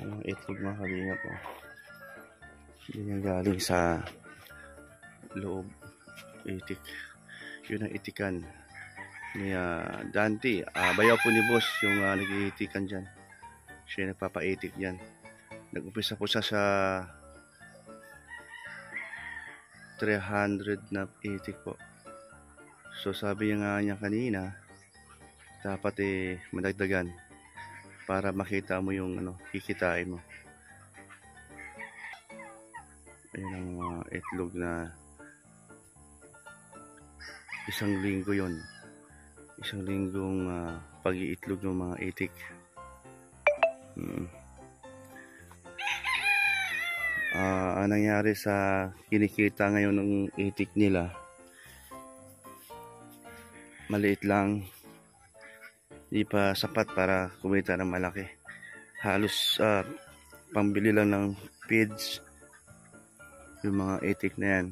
Yung itlog mga kalingap po. Yun yung galing sa loob. Itik. Yun ang itikan ni Dante. Bayaw po ni boss yung nag-iitikan dyan. Siya nagpapaitik dyan. Nag-umpisa po siya sa 300 na itik po. So sabi niya kanina, dapat madagdagan para makita mo yung kikitain mo. Ayun ang itlog na isang linggo yon. Isang linggong pag-iitlog ng mga itik. Ang nangyari sa kinikita ngayon ng itik nila, maliit lang, di pa sapat para kumita ng malaki. Halos pambili lang ng feeds yung mga itik na yan.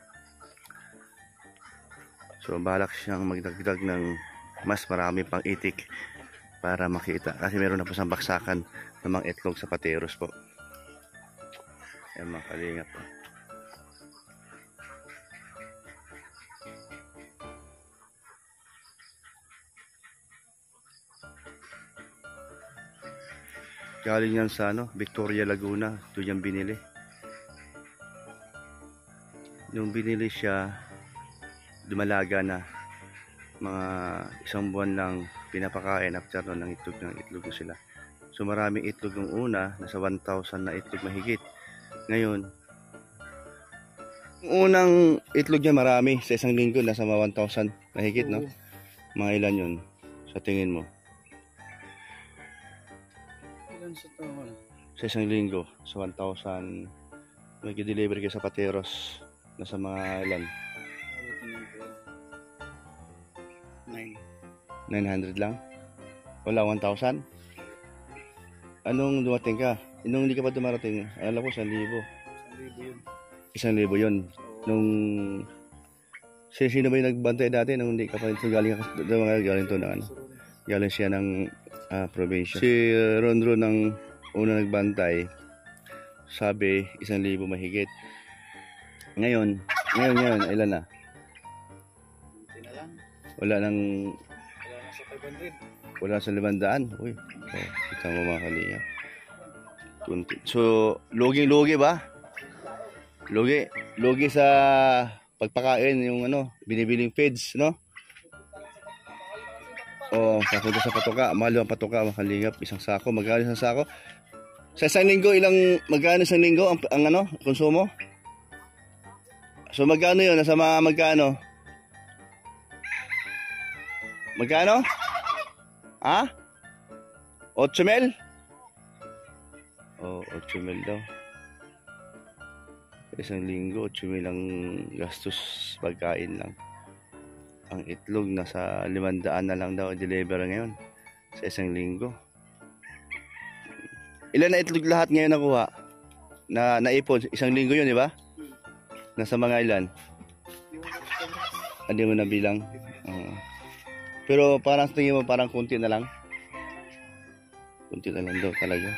So balak siyang magdagdag ng mas marami pang itik para makita, kasi meron na po siyang baksakan ng mga itlog sa pateros po. Ayan mga kalingap po. Galing yan sa Victoria, Laguna. Ito yung binili. Nung binili siya, dumalaga na. Mga isang buwan lang pinapakain after nun ng itlog sila. So maraming itlog yung una, nasa 1,000 na itlog mahigit. Ngayon, unang itlog niya marami, sa isang linggo nasa 1,000 mahigit, no? Mga ilan yun sa tingin mo? Ilan sa taon? Sa isang linggo, sa 1,000 mag-deliver kayo sa pateros, nasa mga ilan? 900 lang? Wala 1,000? Anong dumating ka? Nung hindi ka pa dumarating, alam ko 1,000. 1,000 yun. Nung sino ba yung nagbantay dati nung hindi ka pa rin galing to na galing siya ng probinsya. Si Ronro ng una nagbantay, sabi 1,000 mahigit. Ngayon, ilan na? Wala na sa 500. Wala sa 500. Uy, kita mo mga kalingap. So, logi ba? Logi sa pagpakain yung binibiling feeds, no? Oh, papunta sa patoka. Mahal ang patoka, mga kalingap. Isang sako, magkano isang sako? Sa isang linggo, magkano isang linggo ang konsumo? So, magkano yun? Nasa magkano? Magkano? Ha? 8,000? Oh, 8,000 daw. Isang linggo, 8,000 ang gastos pagkain lang. Ang itlog nasa 500 na lang daw deliver ngayon sa isang linggo. Ilan na itlog lahat ngayon nakuha? Na naipon, isang linggo yun, di ba? Nasa mga ilan? Hindi mo nabilang. Pero parang tingin mo parang kunti na lang. Kunti na lang daw talaga.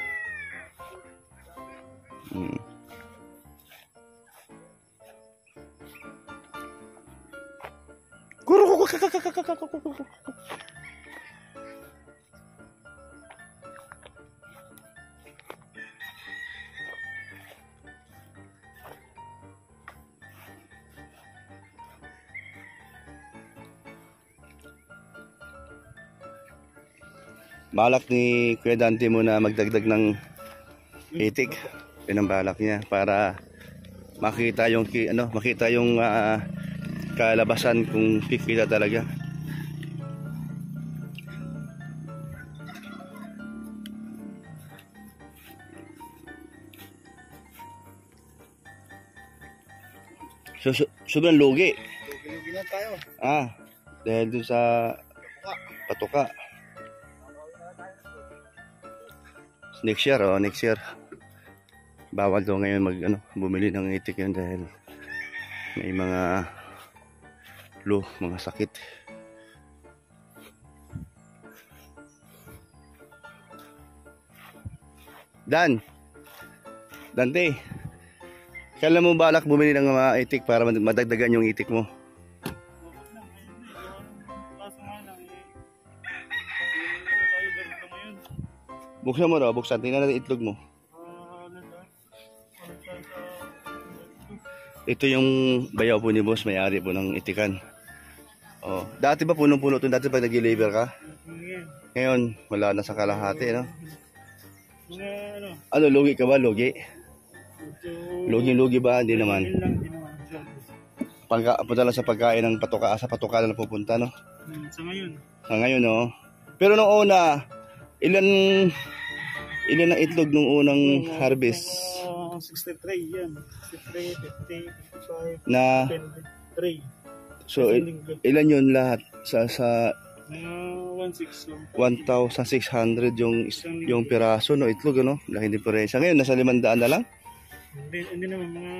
Balak ni Kuya Dante mo na magdagdag ng itik. Yun ang balak niya para makita yung kalabasan kung kikita talaga. So, sobrang lugi. Lugi na tayo. Dahil dun sa patoka. Next year. Bawal daw ngayon bumili ng itik yun dahil may mga mga sakit. Dante, kailan mo balak bumili ng mga itik para madagdagan yung itik mo? Buksan mo raw, buksan. Tingnan natin itlog mo. Ito yung bayaw po ni boss, may-ari po ng itikan. Oh, dati ba punong-puno ito? Dati pag nag-deliver ka? Ngayon, wala na sa kalahati, no? Ano, lugi ka ba? Lugi? Lugi ba? Hindi naman. Punta lang sa pagkain ng patuka. Sa patuka na pupunta, no? Sa ngayon. Sa ngayon, no? Pero nung una, ilan ang itlog nung unang harvest? 63 yan. 63, 50, 55, Na 23. So ilan yun lahat sa 1,600 yung piraso no itlog ano? Laking diferensya. Ngayon nasa 500 na lang. Hindi naman mga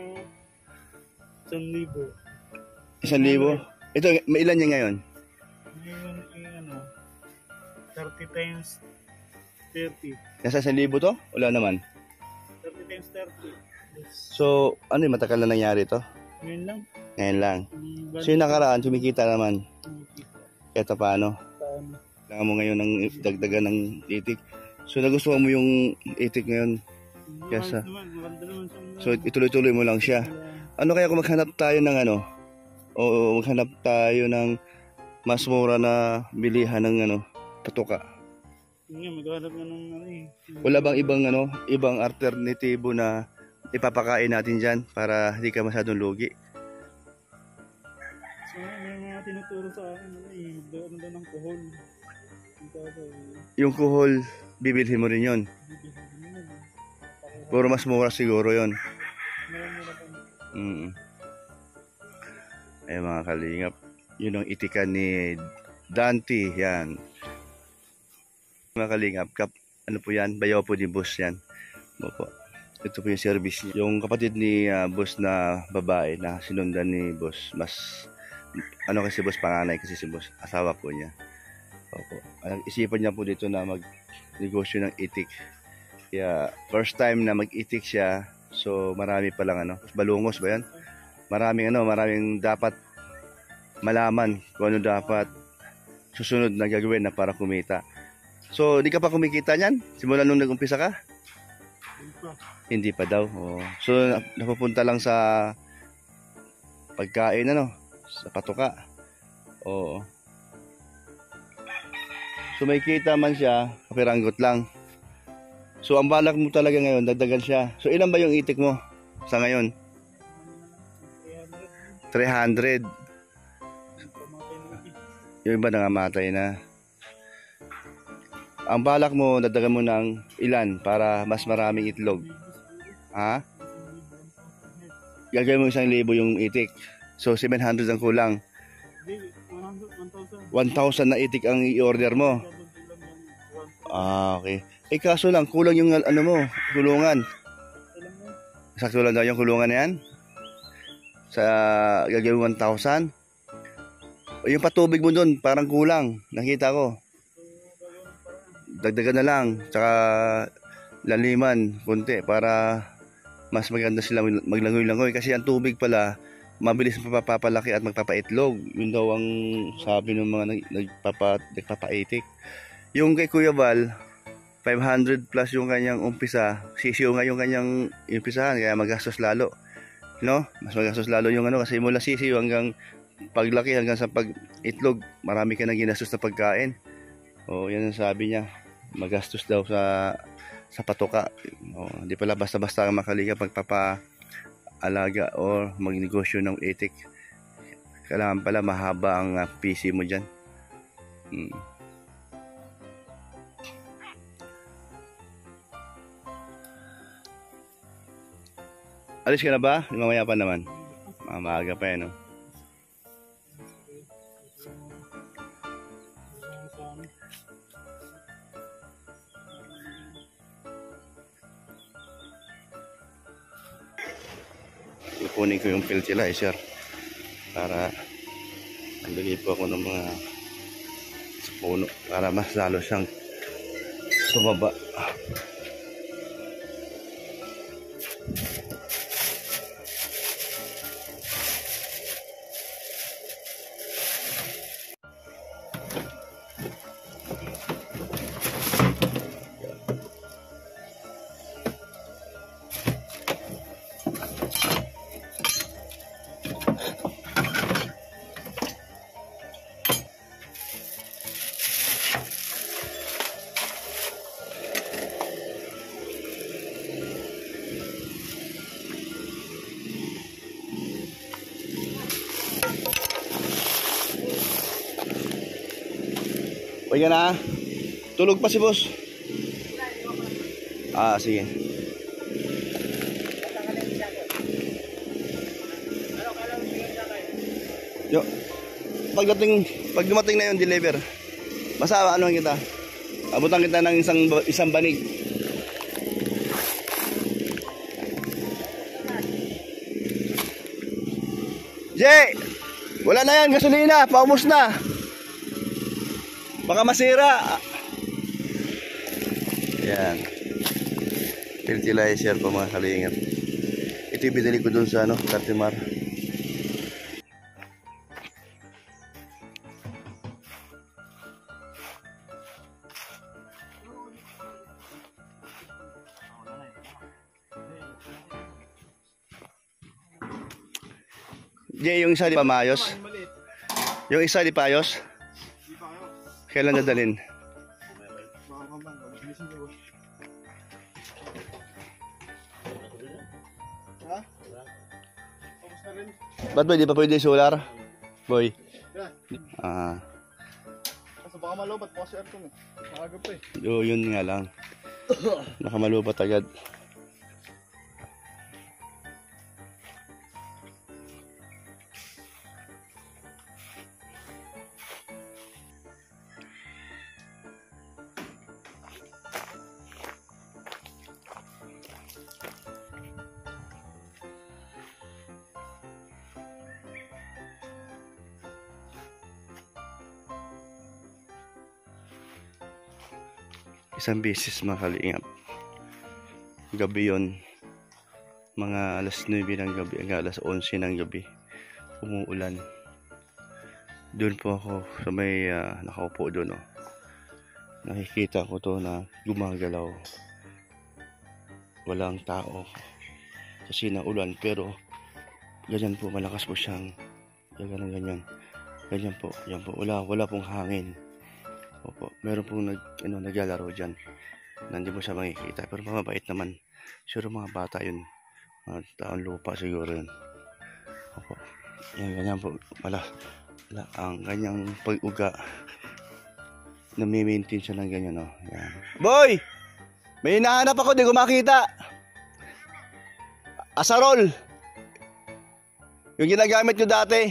1,000. 1,000. Ito may ilan yan ngayon? Ngayon ano 30 times 30. Nasa 1,000 to? Wala naman. 30 times 30. Yes. So ano yung matagal na nangyari to? Ngayon lang. Ngayon lang. So yung nakaraan kumikita naman. Ito paano? Kailangan mo ngayon ng dagdagan ng itik. So nagustuhan mo yung itik ngayon? Kesa. So ituloy-tuloy mo lang siya. Ano kaya kung maghanap tayo ng ano? O maghanap tayo ng mas mura na bilihan ng ano, patuka? Maghanap na ng ano eh. Wala bang ibang alternatibo na ipapakain natin dyan para hindi ka masyadong lugi? So, may mga tinuturo sa akin magdaan daw ng kuhol. Yung kuhol, bibilhin mo rin yun. Puro mas mura siguro yun. Ay mga kalingap, yun ang itikan ni Dante. Yan mga kalingap, ano po yan, bayaw po ni boss yan. Opo. Ito po yung service niya. Yung kapatid ni boss na babae na sinundan ni boss, mas ano kasi boss, panganay kasi si boss, asawa po niya. Opo. Isipan niya po dito na mag-negosyo ng itik. Kaya first time na mag-itik siya, so marami pa lang ano, balungos ba yan? Maraming dapat malaman kung ano dapat susunod na gagawin na para kumita. So, di ka pa kumikita niyan? Simula nung nag-umpisa ka? Hindi pa daw. Oh. So, napupunta lang sa pagkain, ano? Sa patuka. Oo. So, may kita man siya, kapiranggot lang. So, ang balak mo talaga ngayon, dagdagan siya. So, ilan ba yung itik mo sa ngayon? 300. Yung iba nangamatay na. Ang balak mo, dadagan mo ng ilan para mas maraming itlog? Ha? Gagawin mo 1,000 yung itik. So 700 ang kulang. 1,000 na itik ang i-order mo. Ah, okay. Eh kaso lang, kulang yung ano mo, kulungan. Sakto lang daw yung kulungan na yan? Sa gagawin 1,000? Yung patubig mo dun, parang kulang. Nakita ko. Dagdagan na lang, tsaka laliman, konti, para mas maganda sila maglangoy-langoy. Kasi ang tubig pala, mabilis mapapalaki at magpapaitlog. Yun daw ang sabi ng mga nagpapaitik. Yung kay Kuya Val, 500 plus yung kanyang umpisa. Sisiyo nga yung kanyang umpisahan, kaya magastos lalo. No? Mas magastos lalo yung ano, kasi mula sisiyo hanggang paglaki, hanggang sa pag-itlog, marami ka na ginastos na pagkain. O, yan ang sabi niya. Magastos daw sa patuka. Hindi pala basta-basta makaliga pagpapa-alaga o magnegosyo ng itik. Kailangan pala mahaba ang PC mo dyan. Alis ka na ba? Mamaya pa naman. Maaga pa yan, no? Kunin ko yung fertilizer para maglagay po ako ng mga sa puno para mas lalo siyang sumaba. Uy ka na. Tulog pa si boss. Ah, sige. Yo. Pag dumating na yung deliver, basta ano kita. Abutan kita ng isang banig. Jay! Wala na yan, gasolina, paubos na. Baka masira. Yan. Fertilizer pa mga kalingap. Ito yung binili ko dun sa Cartimar. Jay, yung isa di pa maayos? Yung isa di pa ayos? Kailan dadalhin? Ha? Tapos na rin. Ba't ba di pa pwede solar? Boy. Ah. Kasi baka malubat po kasi aircon eh. Nakagap pa eh. Yun nga lang. Nakamalubat agad. Isang beses mga kalingap. Gabi yon, mga alas 9 ng gabi hanggang alas 11 ng gabi, umuulan. Doon po ako sa may nakaupo doon. Oh. Nakikita ko to na gumagalaw. Walang tao kasi naulan, pero ganyan po, malakas po siyang ganyan po, yan po, wala pong hangin. Opo, meron pong naglalaro dyan na hindi mo siya makikita, pero mababait naman. Sure, mga bata yun, mga taon lupa siguro yun. Opo, yan, ganyan po, ang ganyang pag-uga, nami-maintain siya ng ganyan. Oh. Yan. Boy! May hinahanap ako, di ko makita. Asarol! Yung ginagamit nyo dati.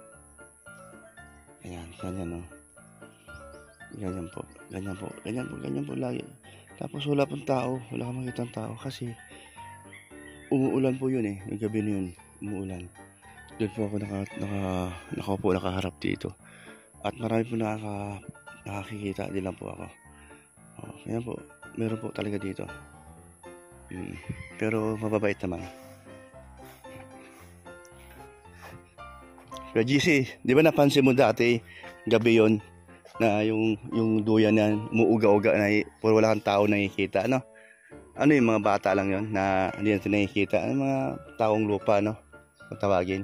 Ayan, ganyan. Oh. Ganyan po lagi. Tapos wala pong tao, wala kang makitang tao kasi umuulan po yun eh. Yung gabi na yun, umuulan. Doon po ako nakaupo, nakaharap dito. At marami po nakakikita, di lang po ako. Kaya po, meron po talaga dito. Pero mababait naman. Pero GC, di ba napansin mo dati, gabi yon na yung duyan na umuuga-uga na puro wala kang tao nakikita, ano? Ano yung mga bata lang yon na hindi natin nakikita? Ano mga taong lupa, no? Matawagin.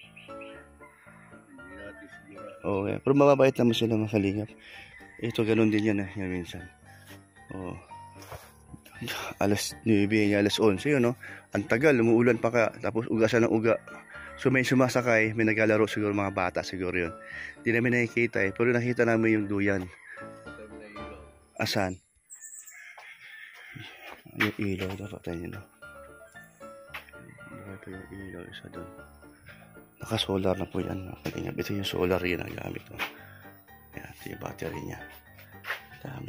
Okay. Pero mababait naman sila mga kalingap. Ito ganun din yan yan minsan. Oh. Alas 9, alas 11 yun, no? Ang tagal, umuulan pa ka, tapos uga siya ng uga. So may sumasakay, may naglalaro siguro mga bata siguro yun. Hindi namin nakikita eh, pero nakita namin yung duyan. Asan? Yung ilaw, dapat tayo no? Ito yung ilaw, isa doon. Naka-solar na po yan. Ito yung solar yun ang gamit ko. Ayan, ito yung battery niya. Dami.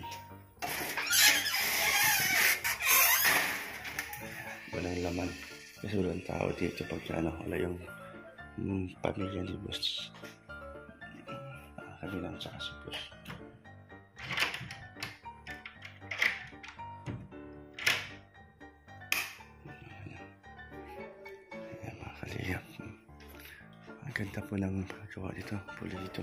Walang laman. Kasi walang tao dito pag wala yung pamilya ni boss. Kami lang tsaka si boss. Kaliyap. Ang ganda po ng paggawa dito, pulido.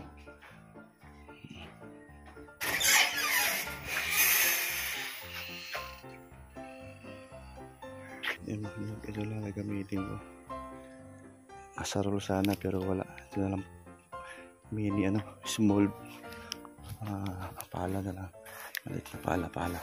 Ito lang gagamitin ko. Asarol sana pero wala. Ito na lang mini small pala na lang. Maliit na pala.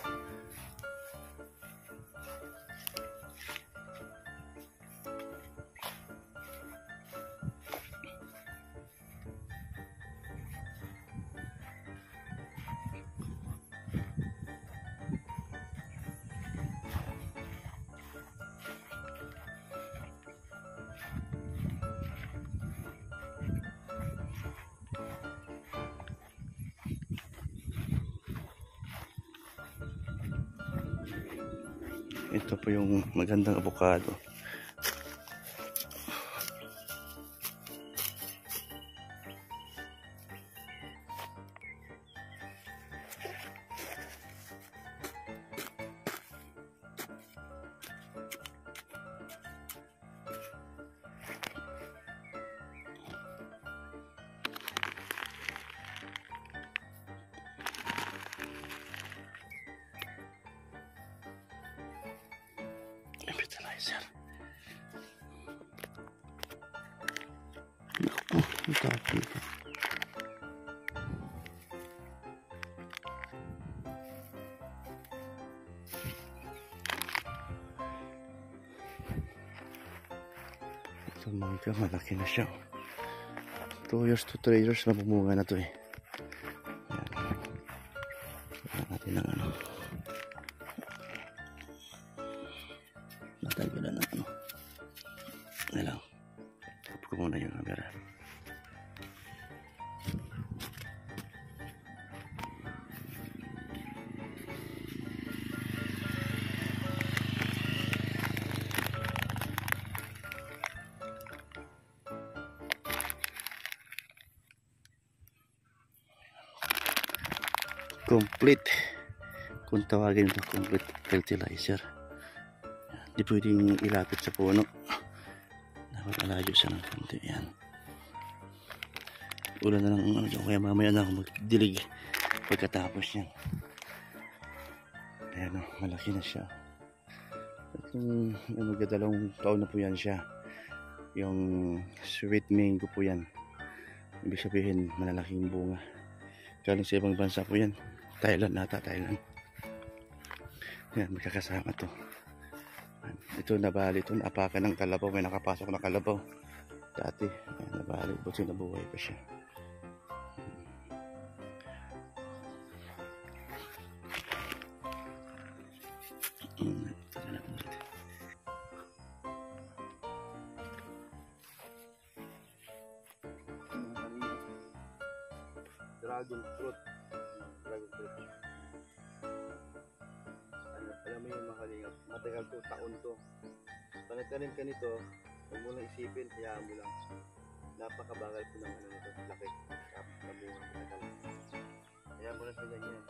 Ito po yung magandang avocado. Fertilizer. Naku, ang tapon pa. Ito mangga, malaki na siya. 2 years to 3 years mabumunga na to eh. Ayan. Wala natin ng natagalan ng Ayan lang. Tapos ko muna yung camera. Complete. Kung tawagin ito, complete fertilizer. Hindi pwedeng ilapit sa puno. Dapat malayo siya ng konti. Yan. Ulan na lang kaya mamaya na ako magdilig pagkatapos yan. Ayan malaki na siya. At yung magdadalawang taon na po yan siya. Yung sweet mango po yan. Ibig sabihin malalaking bunga. Galing sa ibang bansa po yan. Thailand nata, Thailand. Yan, magkakasama to. Ito nabali, ito naapakan ng kalabaw. May nakapasok na kalabaw dati. Ayan, nabali, buti nabuhay pa siya. Dragon fruit. Alam mo yung makalingap, matagal to, taon to. Panagtanim ka nito, huwag mo lang isipin, hayaan mo lang. Napakabagal po ng nito, laki. Kapabunga, matagal. Hayaan mo lang sa ganyan.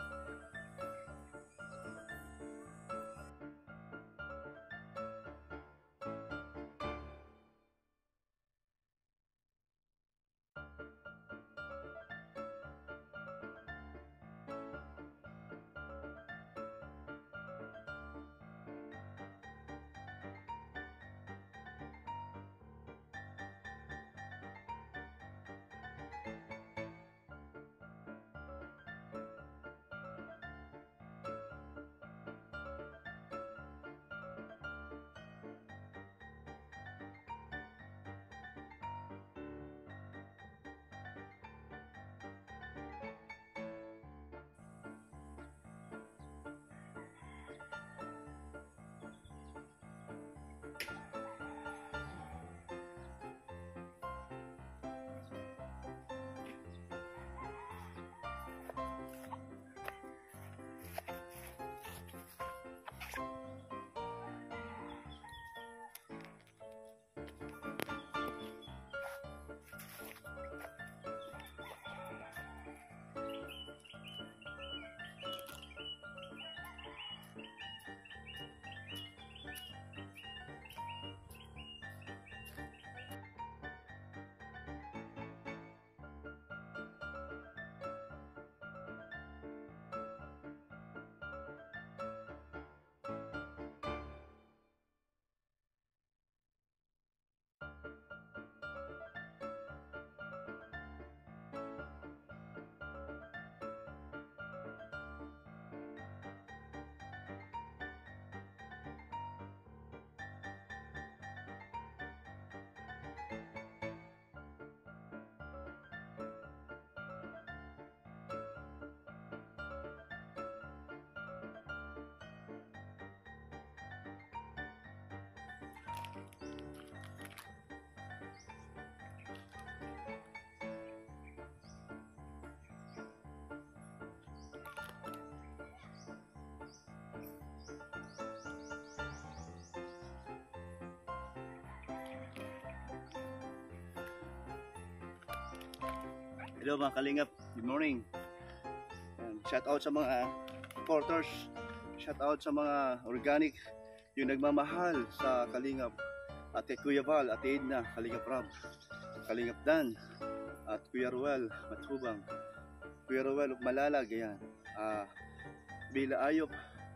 Hello mga Kalingap, good morning. Shout out sa mga supporters, shout out sa mga organic, yung nagmamahal sa Kalingap, at kay Kuya Val, at Edna, Kalingap Rab, Kalingap Dan, at Kuya Ruel Matubang, Kuya Ruel Malalag, yan. Bila Ayop,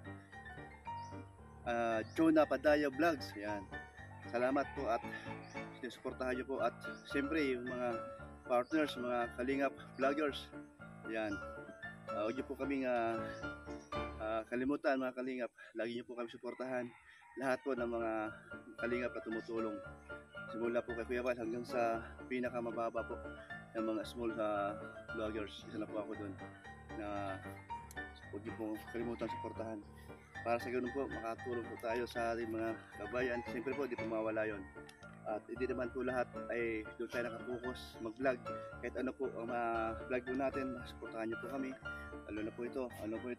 Jonah Padaya Vlogs, yan. Salamat po at sinusuportahan nyo po, at siyempre yung mga partners, mga Kalingap vloggers, yan. Huwag nyo po kaming kalimutan mga Kalingap, lagi nyo po kami suportahan, lahat po ng mga Kalingap na tumutulong, simula po kay Kuya Val hanggang sa pinakamababa po ng mga small vloggers. Isa na po ako doon, na huwag nyo po kalimutan suportahan, para sa ganun po makatulong po tayo sa ating mga kabayan. Siyempre po di po mawala yun, at hindi naman po lahat ay doon tayo nakapokus mag-vlog. Kahit ano po ang vlog po natin, suportahan nyo po kami. Ano po ito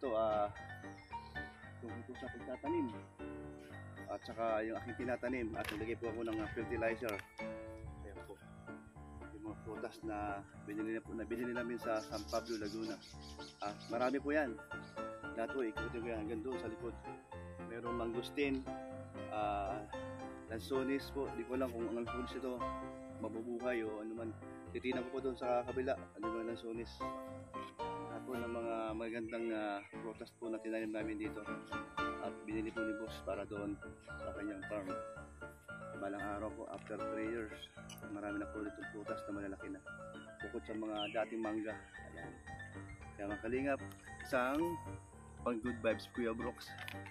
tungkol po sa pagtatanim, at saka yung aking tinatanim, at nilagay po ako ng fertilizer. Ayan po yung mga prutas na binili namin sa San Pablo, Laguna. Marami po yan, lahat po ikutin ko yan hanggang doon sa likod. Merong mangustin, lansones po, di ko lang kung ang lansones ito mabubuhay o ano man. Titinan ko po doon sa kabila, ano ba lansones. Ako ng mga magandang prutas po na tinanim namin dito, at binili po ni boss para doon sa kanyang farm. Balang araw po, after 3 years, marami na po ditong prutas na malalaki na, bukod sa mga dating mangga. Ayan. Kaya mga Kalingap, isang pang good vibes Kuya Brooks.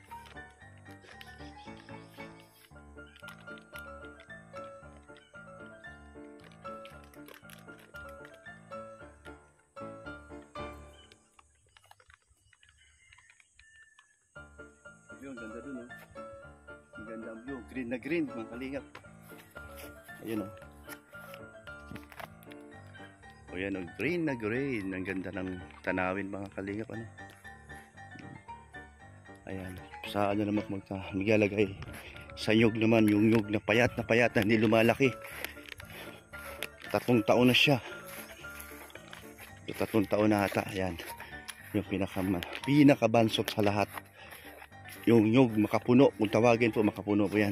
Yun, ganda dun, oh. Ang ganda ang view, green na green mga Kalingap. Ayun, oh. O yan, oh, green na green. Ang ganda ng tanawin mga Kalingap, ano. Ayan, sa ano naman maglalagay sa nyug naman, yung nyug na payat na hindi lumalaki. 3 taon na siya. 3 taon na ata. Ayan, yung pinakabansot sa lahat, yung nyug makapuno, kung tawagin po makapuno po yan.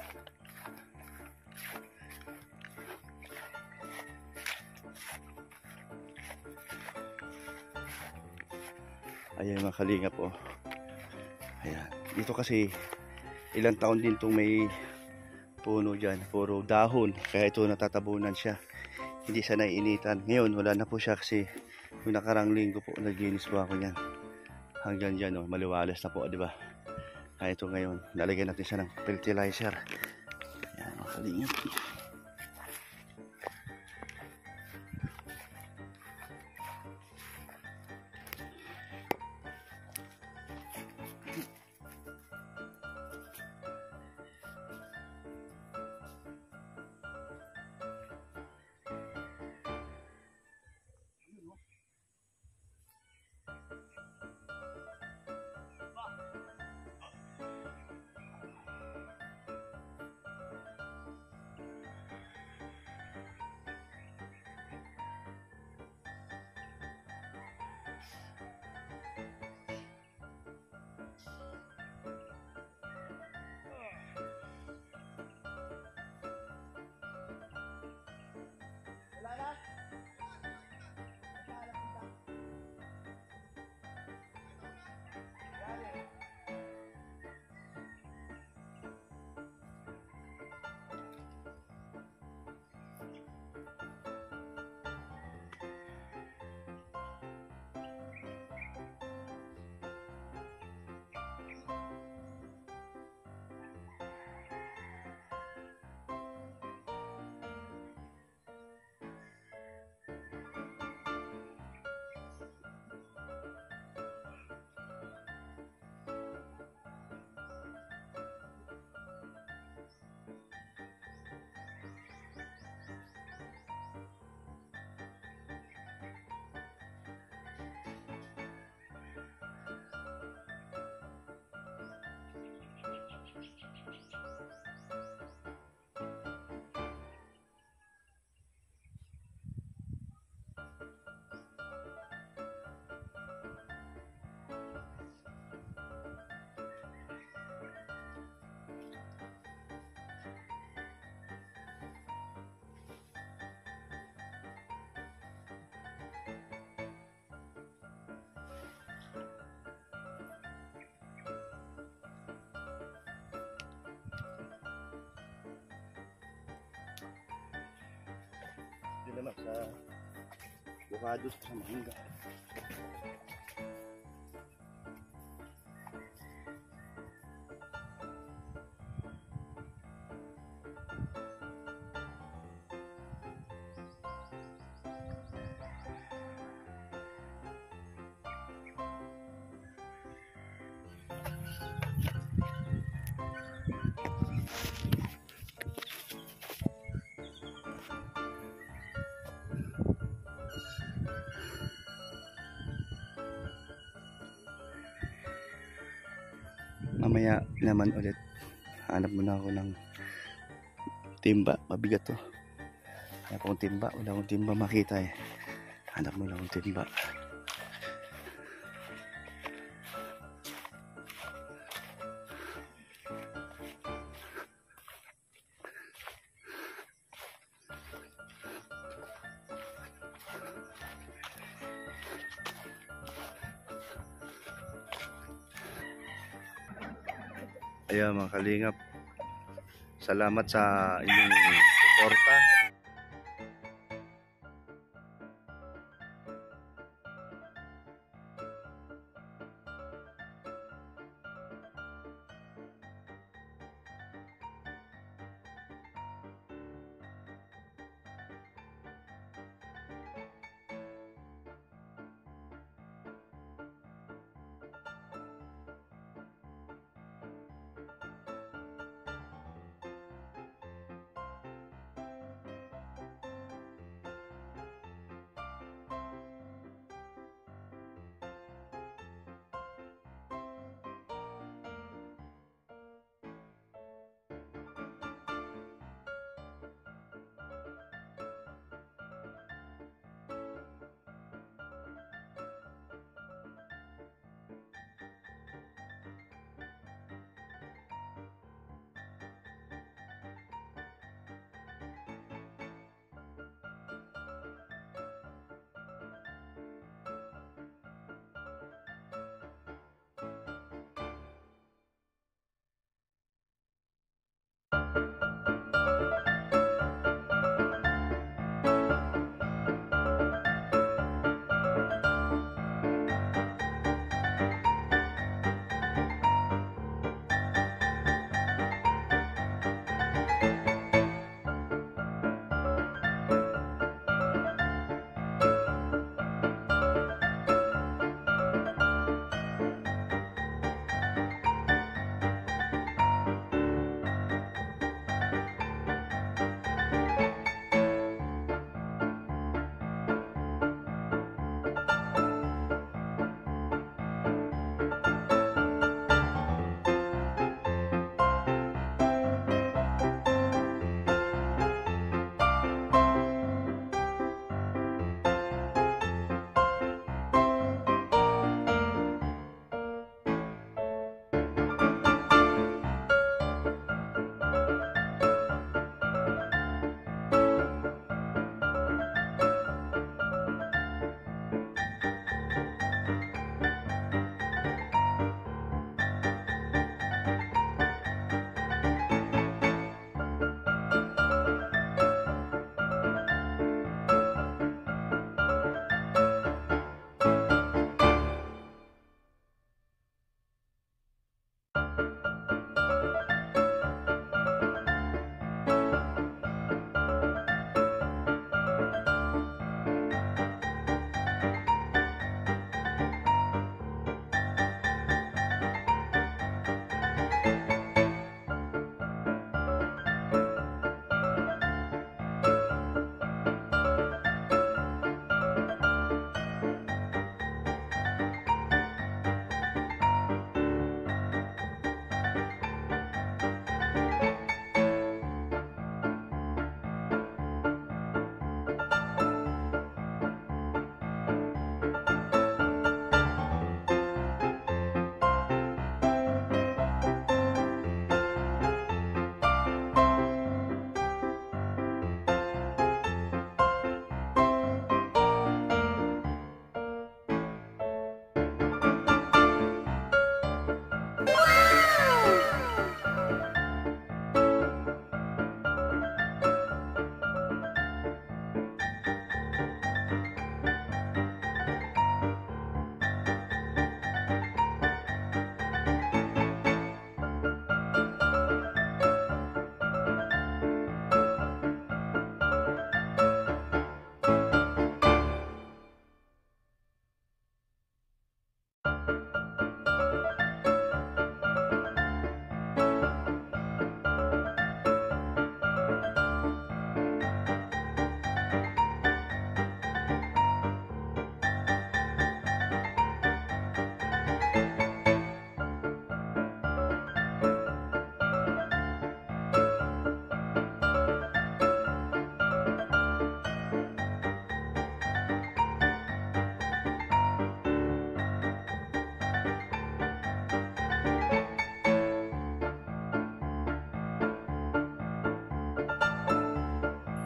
Ayan mga Kalingap po. Ayan, dito kasi ilang taon din itong may puno dyan, puro dahon, kaya ito natatabunan siya, hindi siya naiinitan. Ngayon wala na po siya kasi yung nakarang linggo po naglinis po ako yan, hanggang dyan, oh, maliwalas na po, di ba? Kaya ito ngayon lalagyan natin siya ng fertilizer. Ayan mga Kalingap. Avocado sa mangga. Mamaya naman ulit hanap muna ako ng timba. Mabigat to. Hanap akong timba. Wala akong timba makita eh. Hanap muna akong timba. Ayan mga kalingap, salamat sa inyong suporta.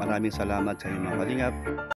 Maraming salamat sa inyo mga kalingap.